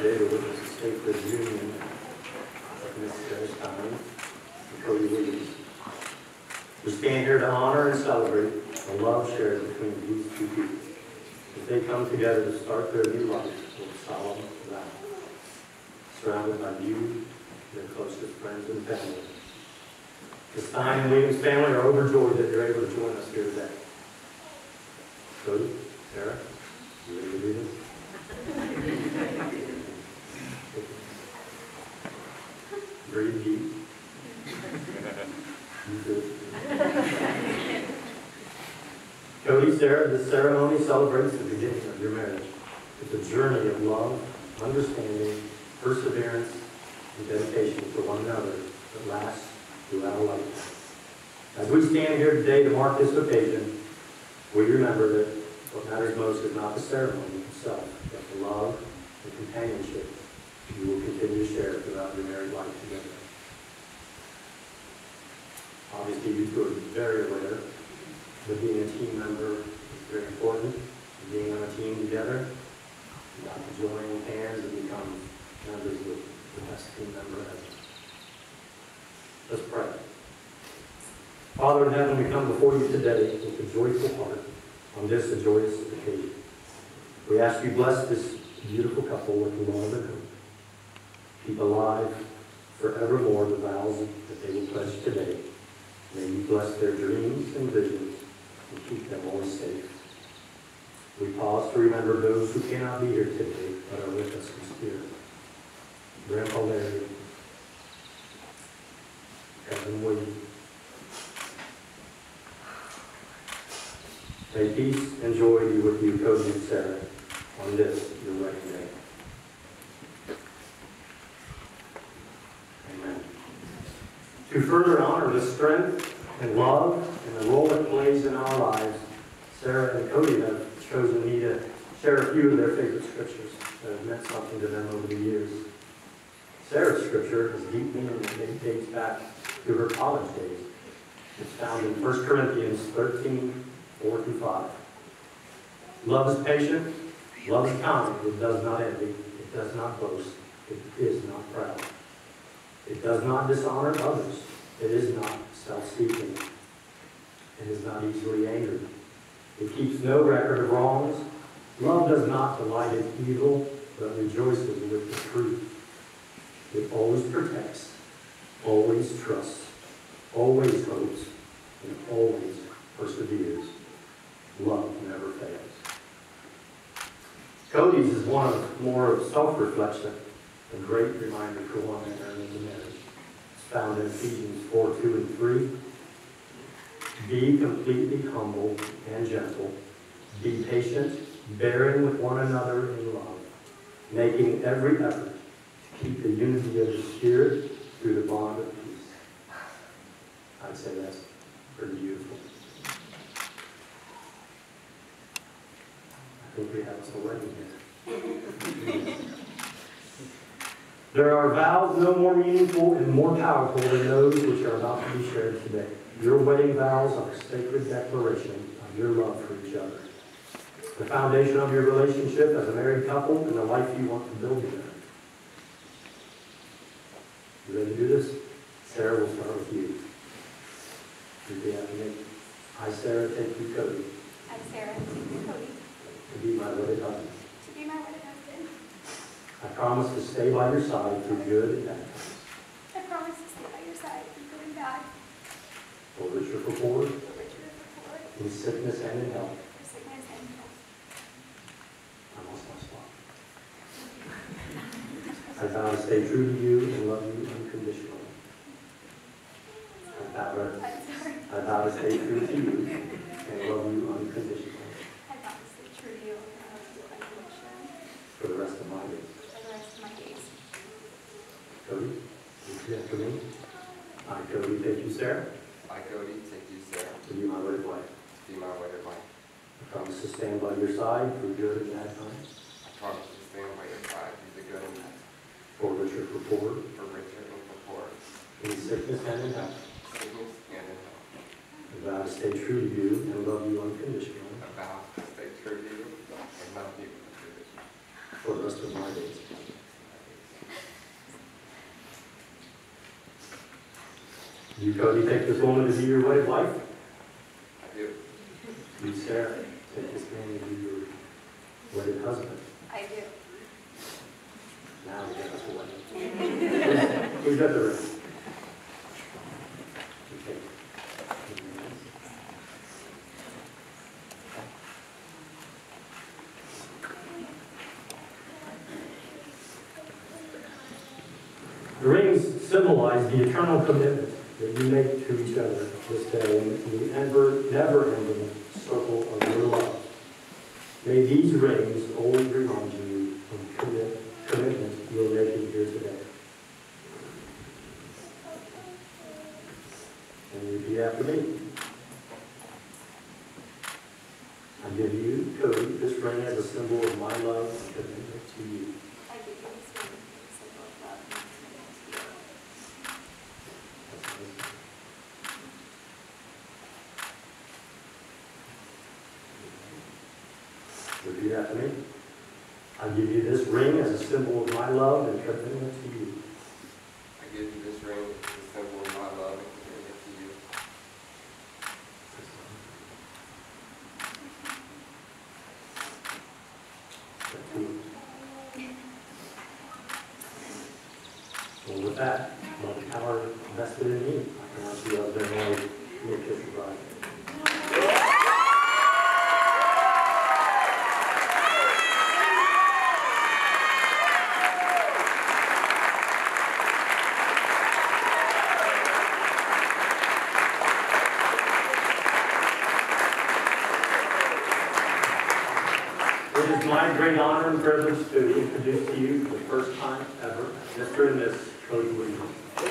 today to witness the sacred union of Miss Sarah Stein and Cody Williams. We stand here to honor and celebrate the love shared between these two people as they come together to start their new life with a solemn vow, surrounded by you, their closest friends and family. The Stein and Williams family are overjoyed that you're able to join us here today. Cody, Sarah, you ready to do this? Breathe deep. You do. Cody, Sarah, this ceremony celebrates the beginning of your marriage. It's a journey of love, understanding, perseverance, and dedication to one another that lasts throughout a lifetime. As we stand here today to mark this occasion, we remember that what matters most is not the ceremony itself, but the love and companionship you will continue to share throughout your married life together. Obviously, you two are very aware that being a team member is very important. And being on a team together, you got to join hands and become members of the best team member ever. Let's pray. Father in heaven, we come before you today with a joyful heart on this a joyous occasion. We ask you bless this beautiful couple with love and hope. Keep alive forevermore the vows that they will pledge today. May you bless their dreams and visions and keep them always safe. We pause to remember those who cannot be here today but are with us in spirit. Grandpa Larry, Cousin Woody. May peace and joy be with you, Cody and Sarah, on this, your wedding day. Amen. To further honor the strength and love and the role it plays in our lives, Sarah and Cody have chosen me to share a few of their favorite scriptures that have meant something to them over the years. Sarah's scripture has deep meaning that dates back to her college days. It's found in 1 Corinthians 13, 4-5. Love is patient, love is kind, it does not envy, it does not boast, it is not proud. It does not dishonor others, it is not self-seeking, it is not easily angered. It keeps no record of wrongs. Love does not delight in evil, but rejoices with the truth. It always protects, always trusts, always hopes, and always perseveres. Love never fails. Cody's is one of more of self-reflection, a great reminder for one entering into marriage. It's found in Ephesians 4:2-3. Be completely humble and gentle. Be patient, bearing with one another in love, making every effort to keep the unity of the Spirit through the bond of peace. I'd say that's pretty beautiful. I think we have some wedding here. There are vows no more meaningful and more powerful than those which are about to be shared today. Your wedding vows are a sacred declaration of your love for each other. The foundation of your relationship as a married couple and the life you want to build together. You ready to do this? Sarah, will start with you. Repeat after me. I, Sarah, take you, Cody. I, Sarah, take you, Cody. To be my wedded husband. To be my wedded husband. I promise to stay by your side through good and bad times. I promise to stay by your side through good and bad. For richer for poor. For richer or for poor. In sickness and in health. For sickness and health. I lost my spot. I vow to stay true to you and love you unconditionally. I vow to stay true to you and love you unconditionally. I vow to stay true to you and love you unconditionally. For the rest of my days. For the rest of my days. Cody, repeat after me. I, Cody, take you, Sarah. I, Cody, take you, Sarah, To be my wedded wife. to be my wedded wife. I promise to stand by your side through good and bad times. I promise to stand by your side through the good and bad, For richer for poor. for richer and for poor, In sickness and in health. sickness and in health. I vow to stay true to you and love you unconditionally. I vow to stay true to you and love you unconditionally. For the rest of my days. For You, Cody, take this woman to be your wedded wife? I do. You, Sarah, take this man to be your wedded husband? I do. Now we got us a wedding. Who's got the ring? Okay. The rings symbolize the eternal commitment that you make to each other this day in the never-ending circle of your love. May these rings always remind you of the commitment you're making here today. And repeat after me. I give you, Cody, this ring as a symbol of my love and commitment to you. I give you this ring as a symbol of love and commitment to you. Repeat after me. I give you this ring as a symbol of my love and commitment to you. I give you this ring as a symbol of my love and commitment to you. Well, with that, by the power vested in me, I pronounce you husband and wife, your official bride. It is my great honor and privilege to introduce to you for the first time ever, Mr. and Miss Cody Williams.